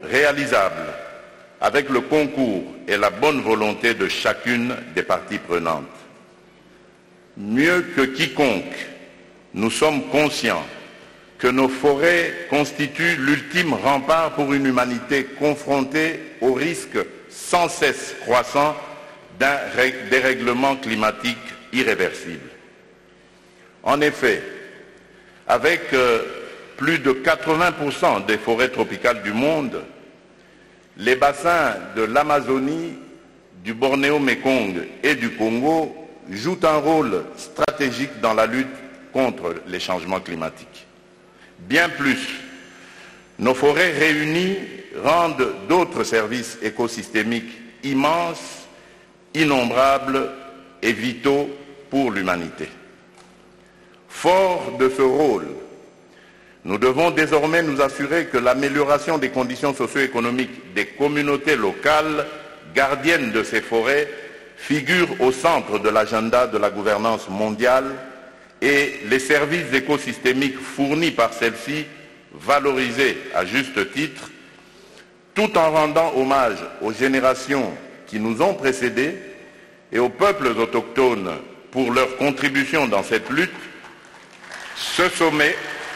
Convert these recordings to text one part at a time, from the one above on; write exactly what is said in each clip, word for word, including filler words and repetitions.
réalisable avec le concours et la bonne volonté de chacune des parties prenantes. Mieux que quiconque, nous sommes conscients que nos forêts constituent l'ultime rempart pour une humanité confrontée au risque sans cesse croissant d'un dérèglement climatique irréversible. En effet, avec euh, plus de quatre-vingts pour cent des forêts tropicales du monde, les bassins de l'Amazonie, du Bornéo-Mékong et du Congo jouent un rôle stratégique dans la lutte contre les changements climatiques. Bien plus, nos forêts réunies rendent d'autres services écosystémiques immenses, innombrables et vitaux pour l'humanité. Fort de ce rôle, nous devons désormais nous assurer que l'amélioration des conditions socio-économiques des communautés locales gardiennes de ces forêts figure au centre de l'agenda de la gouvernance mondiale et les services écosystémiques fournis par celles-ci valorisés à juste titre, tout en rendant hommage aux générations qui nous ont précédés et aux peuples autochtones pour leur contribution dans cette lutte. Ce sommet,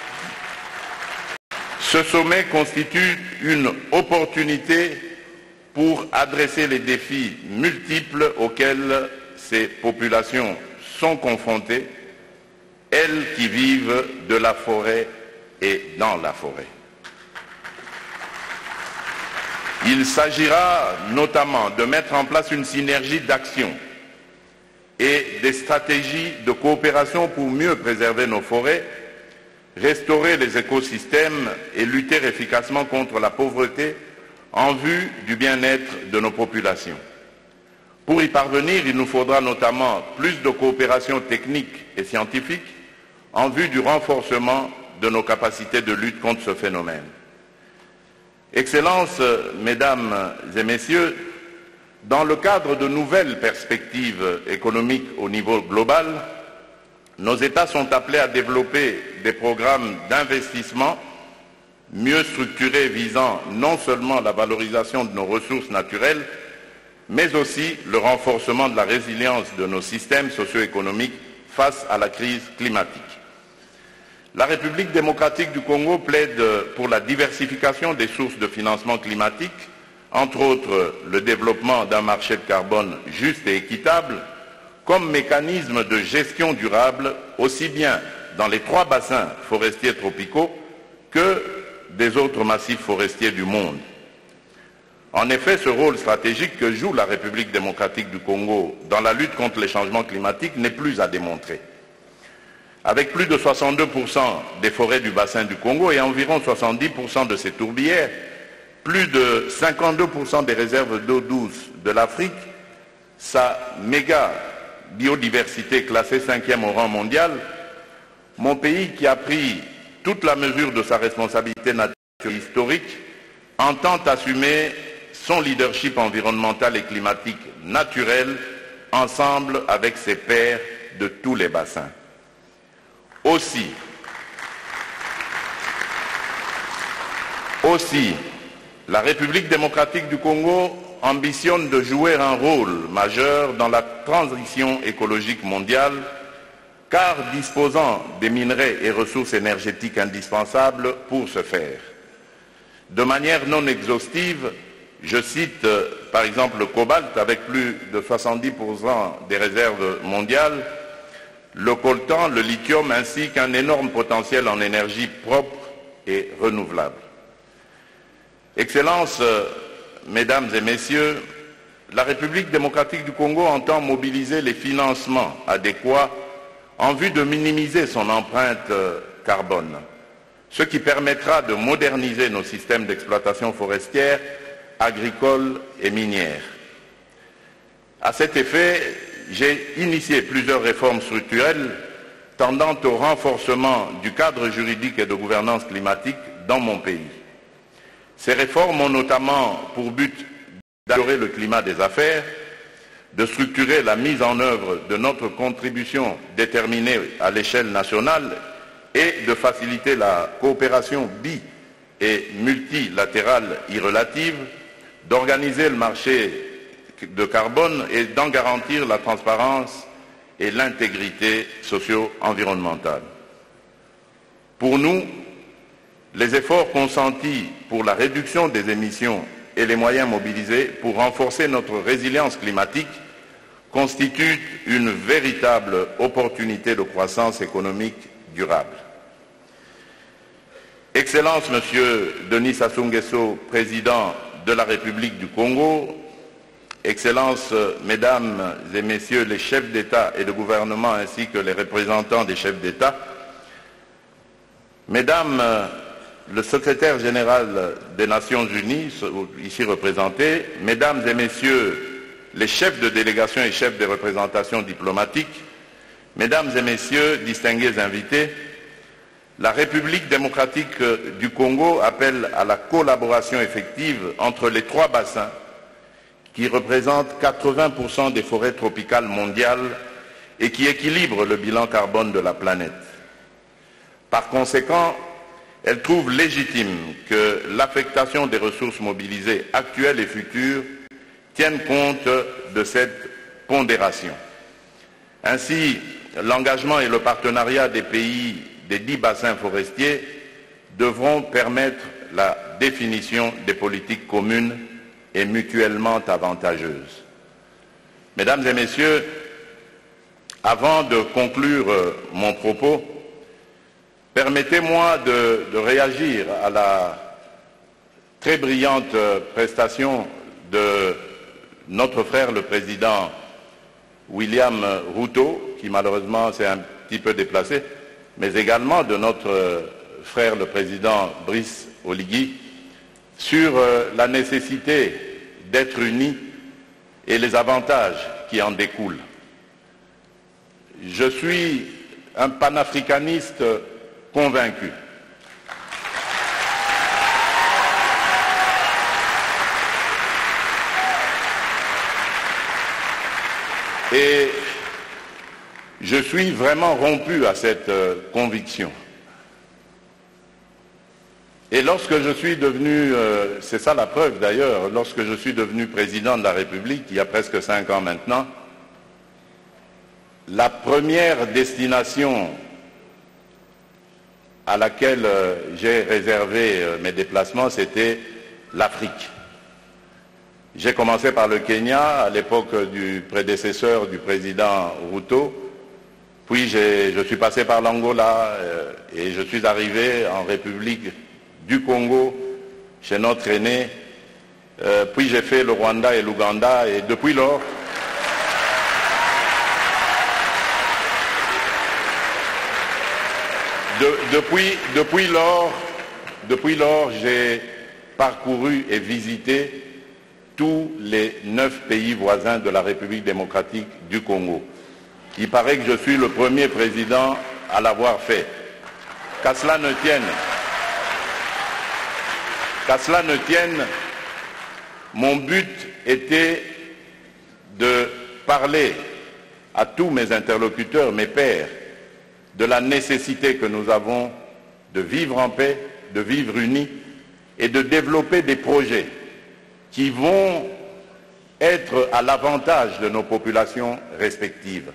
ce sommet constitue une opportunité pour adresser les défis multiples auxquels ces populations sont confrontées, elles qui vivent de la forêt et dans la forêt. Il s'agira notamment de mettre en place une synergie d'action et des stratégies de coopération pour mieux préserver nos forêts, restaurer les écosystèmes et lutter efficacement contre la pauvreté en vue du bien-être de nos populations. Pour y parvenir, il nous faudra notamment plus de coopération technique et scientifique en vue du renforcement de nos capacités de lutte contre ce phénomène. Excellences, Mesdames et Messieurs, dans le cadre de nouvelles perspectives économiques au niveau global, nos États sont appelés à développer des programmes d'investissement mieux structurés visant non seulement la valorisation de nos ressources naturelles, mais aussi le renforcement de la résilience de nos systèmes socio-économiques face à la crise climatique. La République démocratique du Congo plaide pour la diversification des sources de financement climatique, entre autres le développement d'un marché de carbone juste et équitable, comme mécanisme de gestion durable aussi bien dans les trois bassins forestiers tropicaux que des autres massifs forestiers du monde. En effet, ce rôle stratégique que joue la République démocratique du Congo dans la lutte contre les changements climatiques n'est plus à démontrer. Avec plus de soixante-deux pour cent des forêts du bassin du Congo et environ soixante-dix pour cent de ses tourbières, plus de cinquante-deux pour cent des réserves d'eau douce de l'Afrique, sa méga biodiversité classée cinquième au rang mondial, mon pays qui a pris toute la mesure de sa responsabilité naturelle et historique entend assumer son leadership environnemental et climatique naturel ensemble avec ses pairs de tous les bassins. Aussi, aussi, la République démocratique du Congo ambitionne de jouer un rôle majeur dans la transition écologique mondiale, car disposant des minerais et ressources énergétiques indispensables pour ce faire. De manière non exhaustive, je cite euh, par exemple le cobalt avec plus de soixante-dix pour cent des réserves mondiales, le coltan, le lithium ainsi qu'un énorme potentiel en énergie propre et renouvelable. Excellences, euh, Mesdames et Messieurs, la République démocratique du Congo entend mobiliser les financements adéquats en vue de minimiser son empreinte euh, carbone, ce qui permettra de moderniser nos systèmes d'exploitation forestière, agricole et minière. À cet effet, j'ai initié plusieurs réformes structurelles tendant au renforcement du cadre juridique et de gouvernance climatique dans mon pays. Ces réformes ont notamment pour but d'améliorer le climat des affaires, de structurer la mise en œuvre de notre contribution déterminée à l'échelle nationale et de faciliter la coopération bi- et multilatérale irrelative, d'organiser le marché de carbone et d'en garantir la transparence et l'intégrité socio-environnementale. Pour nous, les efforts consentis pour la réduction des émissions et les moyens mobilisés pour renforcer notre résilience climatique constituent une véritable opportunité de croissance économique durable. Excellence, Monsieur Denis Sassou Nguesso, Président de la République du Congo, Excellences, Mesdames et Messieurs les chefs d'État et de gouvernement ainsi que les représentants des chefs d'État, Mesdames le secrétaire général des Nations Unies, ici représenté, Mesdames et Messieurs les chefs de délégation et chefs de représentation diplomatique, Mesdames et Messieurs, distingués invités, la République démocratique du Congo appelle à la collaboration effective entre les trois bassins qui représentent quatre-vingts pour cent des forêts tropicales mondiales et qui équilibrent le bilan carbone de la planète. Par conséquent, elle trouve légitime que l'affectation des ressources mobilisées actuelles et futures tienne compte de cette pondération. Ainsi, l'engagement et le partenariat des pays des dix bassins forestiers devront permettre la définition des politiques communes et mutuellement avantageuses. Mesdames et Messieurs, avant de conclure mon propos, permettez-moi de, de réagir à la très brillante prestation de notre frère le président William Ruto, qui malheureusement s'est un petit peu déplacé, mais également de notre frère le président Brice Oligui, sur la nécessité d'être unis et les avantages qui en découlent. Je suis un panafricaniste convaincu. Et je suis vraiment rompu à cette euh, conviction. Et lorsque je suis devenu, euh, c'est ça la preuve d'ailleurs, lorsque je suis devenu président de la République, il y a presque cinq ans maintenant, la première destination à laquelle euh, j'ai réservé euh, mes déplacements, c'était l'Afrique. J'ai commencé par le Kenya, à l'époque du prédécesseur du président Ruto, puis je suis passé par l'Angola euh, et je suis arrivé en République du Congo, chez notre aîné, euh, puis j'ai fait le Rwanda et l'Ouganda, et depuis lors, de, depuis, depuis lors, depuis lors, j'ai parcouru et visité tous les neuf pays voisins de la République démocratique du Congo. Il paraît que je suis le premier président à l'avoir fait. Qu'à cela ne tienne, qu'à cela ne tienne, mon but était de parler à tous mes interlocuteurs, mes pairs, de la nécessité que nous avons de vivre en paix, de vivre unis et de développer des projets qui vont être à l'avantage de nos populations respectives.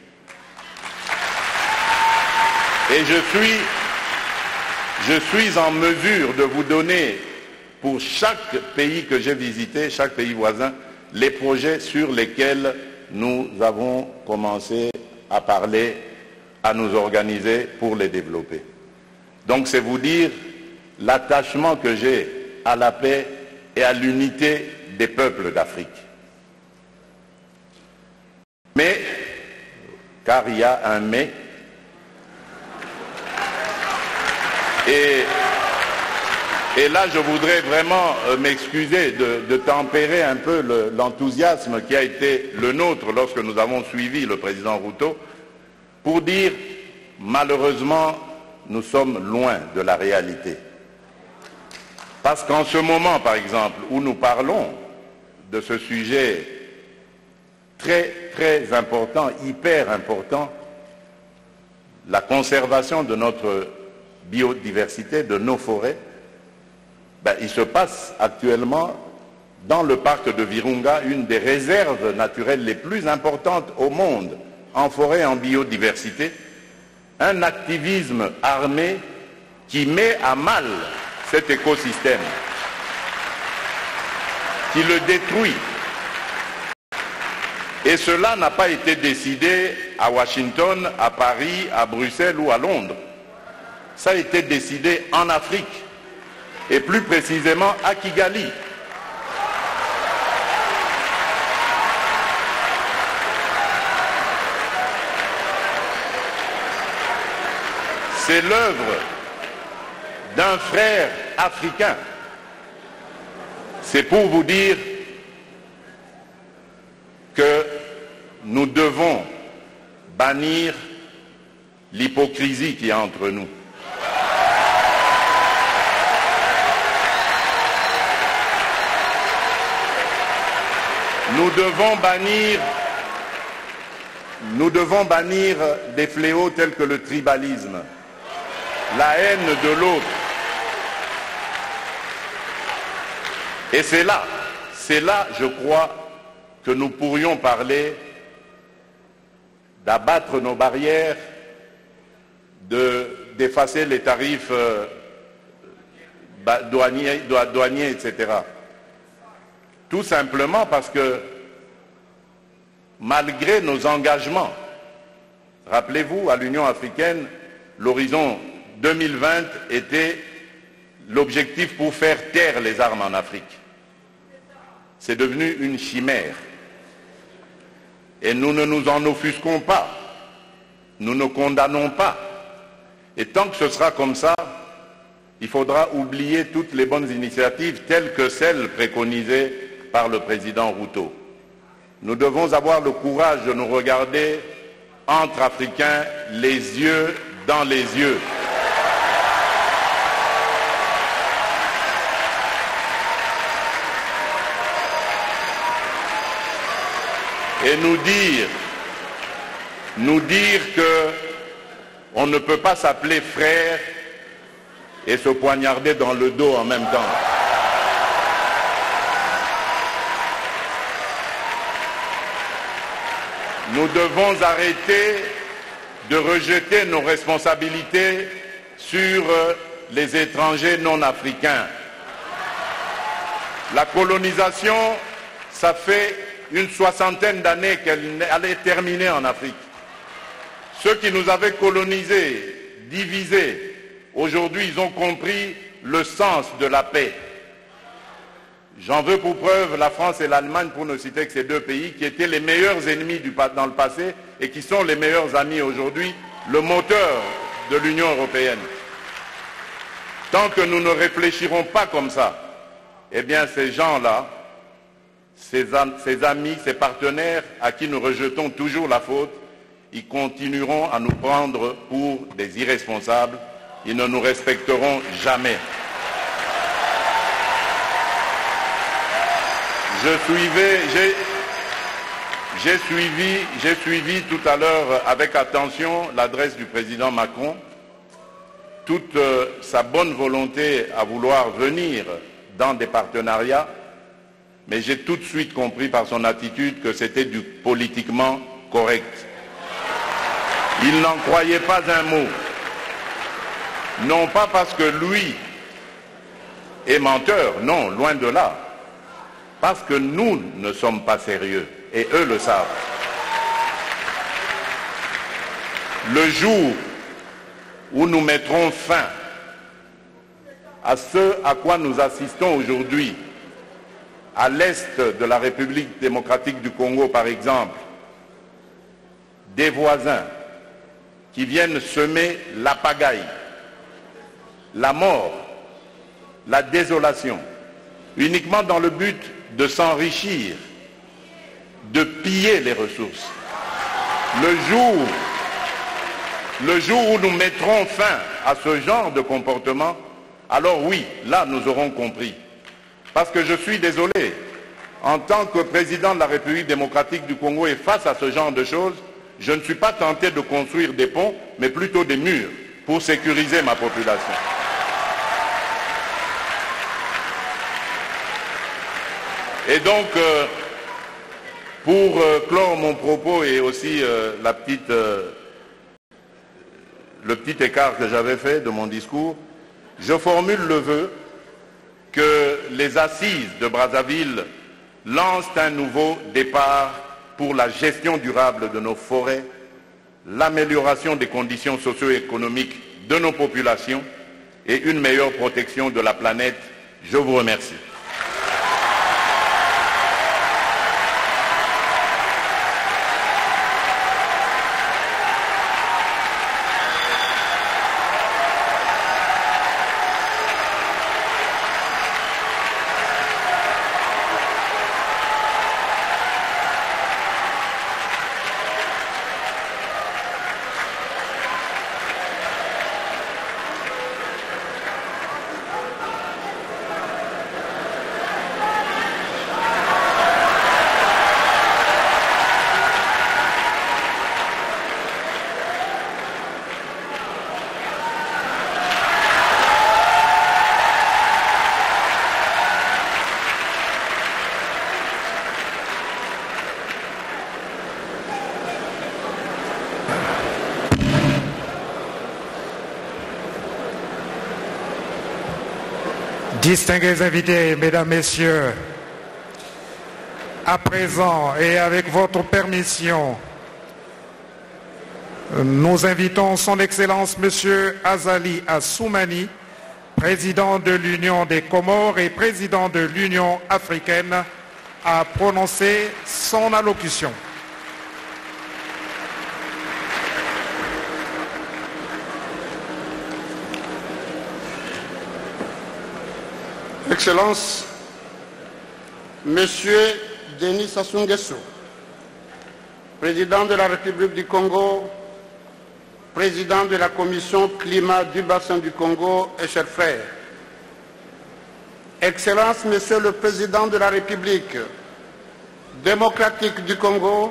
Et je suis, je suis en mesure de vous donner, pour chaque pays que j'ai visité, chaque pays voisin, les projets sur lesquels nous avons commencé à parler, à nous organiser pour les développer. Donc c'est vous dire l'attachement que j'ai à la paix et à l'unité des peuples d'Afrique. Mais, car il y a un mais, et, et là je voudrais vraiment euh, m'excuser de, de tempérer un peu le, l'enthousiasme qui a été le nôtre lorsque nous avons suivi le président Ruto, pour dire, malheureusement, nous sommes loin de la réalité. Parce qu'en ce moment, par exemple, où nous parlons de ce sujet très, très important, hyper important, la conservation de notre biodiversité, de nos forêts, Ben, il se passe actuellement dans le parc de Virunga une des réserves naturelles les plus importantes au monde en forêt et en biodiversité, un activisme armé qui met à mal cet écosystème, qui le détruit. Et cela n'a pas été décidé à Washington, à Paris, à Bruxelles ou à Londres. Ça a été décidé en Afrique, et plus précisément à Kigali. C'est l'œuvre d'un frère africain. C'est pour vous dire que nous devons bannir l'hypocrisie qui est entre nous. Nous devons bannir, nous devons bannir des fléaux tels que le tribalisme, la haine de l'autre. Et c'est là, c'est là, je crois, que nous pourrions parler d'abattre nos barrières, de, d'effacer les tarifs euh, douaniers, douaniers, et cetera. Tout simplement parce que, malgré nos engagements, rappelez-vous, à l'Union africaine, l'horizon deux mille vingt était l'objectif pour faire taire les armes en Afrique. C'est devenu une chimère. Et nous ne nous en offusquons pas. Nous ne condamnons pas. Et tant que ce sera comme ça, il faudra oublier toutes les bonnes initiatives telles que celles préconisées par le président Ruto. Nous devons avoir le courage de nous regarder entre Africains les yeux dans les yeux. Et nous dire, nous dire que on ne peut pas s'appeler frère et se poignarder dans le dos en même temps. Nous devons arrêter de rejeter nos responsabilités sur les étrangers non africains. La colonisation, ça fait une soixantaine d'années qu'elle allait terminer en Afrique. Ceux qui nous avaient colonisés, divisés, aujourd'hui ils ont compris le sens de la paix. J'en veux pour preuve la France et l'Allemagne, pour ne citer que ces deux pays, qui étaient les meilleurs ennemis du, dans le passé et qui sont les meilleurs amis aujourd'hui, le moteur de l'Union européenne. Tant que nous ne réfléchirons pas comme ça, eh bien ces gens-là, ces, am ces amis, ces partenaires à qui nous rejetons toujours la faute, ils continueront à nous prendre pour des irresponsables, ils ne nous respecteront jamais. Je suivais, j'ai suivi, j'ai suivi tout à l'heure avec attention l'adresse du président Macron, toute euh, sa bonne volonté à vouloir venir dans des partenariats, mais j'ai tout de suite compris par son attitude que c'était du politiquement correct. Il n'en croyait pas un mot. Non pas parce que lui est menteur, non, loin de là. Parce que nous ne sommes pas sérieux, et eux le savent. Le jour où nous mettrons fin à ce à quoi nous assistons aujourd'hui, à l'est de la République démocratique du Congo par exemple, des voisins qui viennent semer la pagaille, la mort, la désolation, uniquement dans le but de s'enrichir, de piller les ressources. Le jour, le jour où nous mettrons fin à ce genre de comportement, alors oui, là nous aurons compris. Parce que je suis désolé, en tant que président de la République démocratique du Congo et face à ce genre de choses, je ne suis pas tenté de construire des ponts, mais plutôt des murs pour sécuriser ma population. Et donc, euh, pour euh, clore mon propos et aussi euh, la petite, euh, le petit écart que j'avais fait de mon discours, je formule le vœu que les assises de Brazzaville lancent un nouveau départ pour la gestion durable de nos forêts, l'amélioration des conditions socio-économiques de nos populations et une meilleure protection de la planète. Je vous remercie. Distingués invités, mesdames, messieurs, à présent et avec votre permission, nous invitons son Excellence Monsieur Azali Assoumani, président de l'Union des Comores et président de l'Union africaine, à prononcer son allocution. Excellences, Monsieur Denis Sassou Nguesso, président de la République du Congo, président de la Commission climat du bassin du Congo et chers frères. Excellences, Monsieur le Président de la République démocratique du Congo,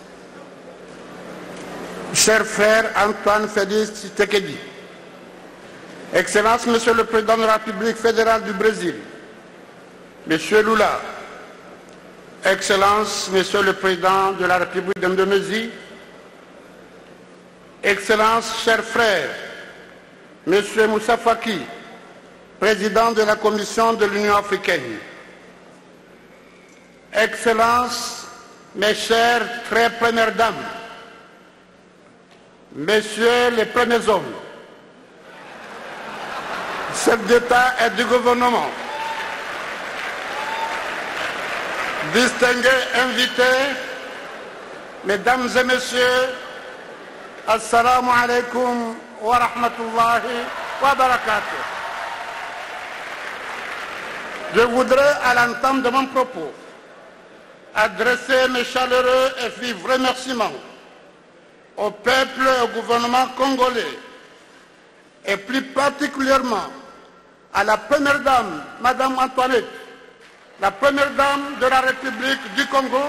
cher frère Antoine Félix Tshisekedi. Excellences, Monsieur le Président de la République fédérale du Brésil, Monsieur Lula, Excellences, Monsieur le Président de la République d'Indonésie, Excellences, chers frères, Monsieur Moussa Faki, Président de la Commission de l'Union africaine, Excellences, mes chères très premières dames, Messieurs les premiers hommes, chefs d'État et du gouvernement, distingués invités, mesdames et messieurs, assalamu alaikum wa rahmatullahi wa barakatuh. Je voudrais, à l'entame de mon propos, adresser mes chaleureux et vifs remerciements au peuple et au gouvernement congolais, et plus particulièrement à la première dame, Madame Antoinette, la première dame de la République du Congo,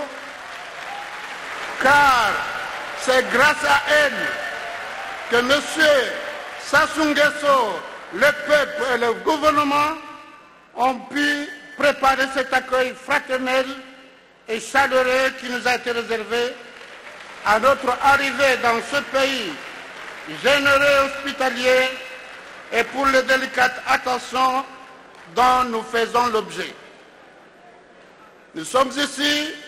car c'est grâce à elle que M. Sassou Nguesso, le peuple et le gouvernement ont pu préparer cet accueil fraternel et chaleureux qui nous a été réservé à notre arrivée dans ce pays généreux et hospitalier et pour les délicates attentions dont nous faisons l'objet. Nous sommes ici